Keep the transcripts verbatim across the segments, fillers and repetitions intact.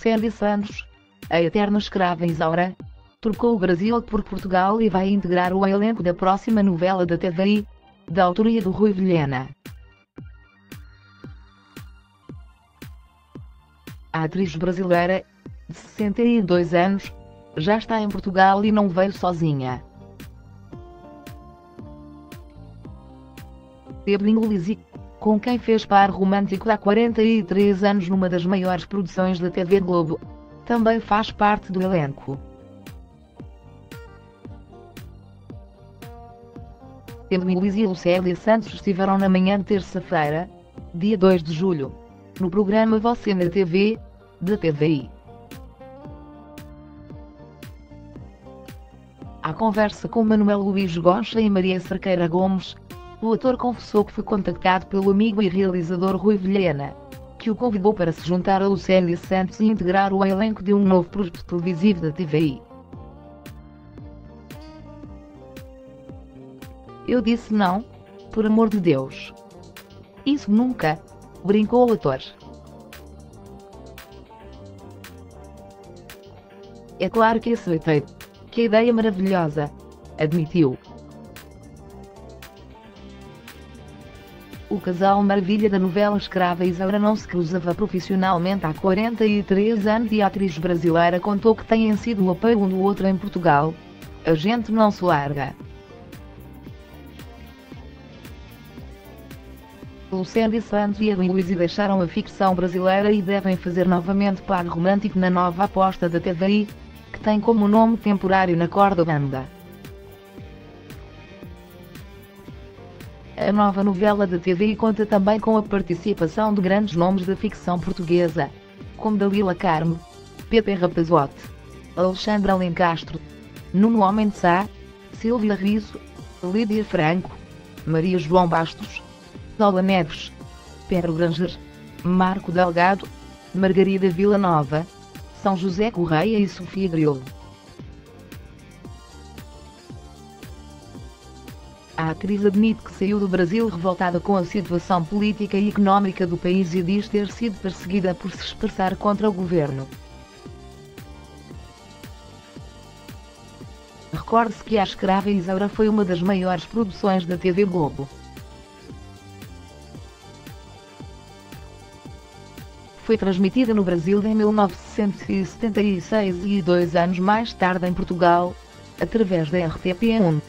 Lucélia Santos, a eterna escrava Isaura, trocou o Brasil por Portugal e vai integrar o elenco da próxima novela da T V I, da autoria do Rui Vilhena. A atriz brasileira, de sessenta e dois anos, já está em Portugal e não veio sozinha. Evelyn Lizzy, com quem fez par romântico há quarenta e três anos numa das maiores produções da T V Globo, também faz parte do elenco. Evelyn Lizzy e Lucélia Santos estiveram na manhã de terça-feira, dia dois de julho, no programa Você na T V, da T V I. À conversa com Manuel Luís Goxa e Maria Cerqueira Gomes, o ator confessou que foi contactado pelo amigo e realizador Rui Vilhena, que o convidou para se juntar a Lucélia Santos e integrar o elenco de um novo produto televisivo da T V I. Eu disse não, por amor de Deus. Isso nunca, brincou o ator. É claro que aceitei. Que ideia maravilhosa, admitiu. O casal maravilha da novela escrava Isaura não se cruzava profissionalmente há quarenta e três anos e a atriz brasileira contou que têm sido um apoio um do outro em Portugal. A gente não se larga. Lucélia Santos e Evelyn Lizzy deixaram a ficção brasileira e devem fazer novamente par romântico na nova aposta da T V I, que tem como nome temporário Na Corda Bamba. A nova novela da T V I conta também com a participação de grandes nomes da ficção portuguesa, como Dalila Carmo, Pepe Rapazote, Alexandre Alencastro, Nuno Homem de Sá, Silvia Riso, Lídia Franco, Maria João Bastos, Lola Neves, Pedro Granger, Marco Delgado, Margarida Villanova, São José Correia e Sofia Grilo. A atriz admite que saiu do Brasil revoltada com a situação política e económica do país e diz ter sido perseguida por se expressar contra o governo. Recorde-se que A Escrava Isaura foi uma das maiores produções da T V Globo. Foi transmitida no Brasil em mil novecentos e setenta e seis e dois anos mais tarde em Portugal, através da R T P um.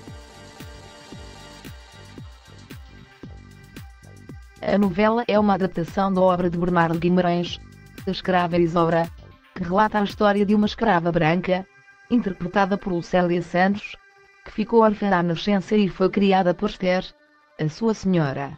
A novela é uma adaptação da obra de Bernardo Guimarães, A Escrava Isaura, que relata a história de uma escrava branca, interpretada por Lucélia Santos, que ficou órfã à nascença e foi criada por Esther, a sua senhora.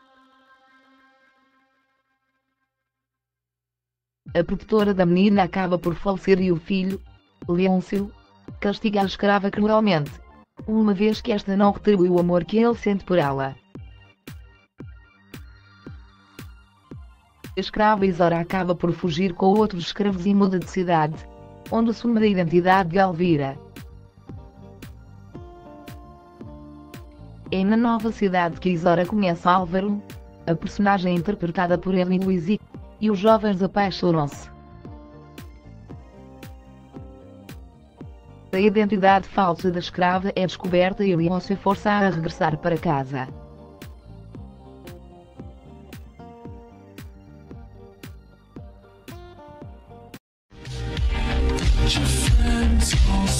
A protetora da menina acaba por falecer e o filho, Leôncio, castiga a escrava cruelmente, uma vez que esta não retribui o amor que ele sente por ela. A escrava Isaura acaba por fugir com outros escravos e muda de cidade, onde assume a identidade de Elvira. É na nova cidade que Isaura conhece Álvaro, a personagem interpretada por Evelyn Lizzy, e os jovens apaixonam-se. A identidade falsa da escrava é descoberta e Leôncio força-a a regressar para casa. Your friends all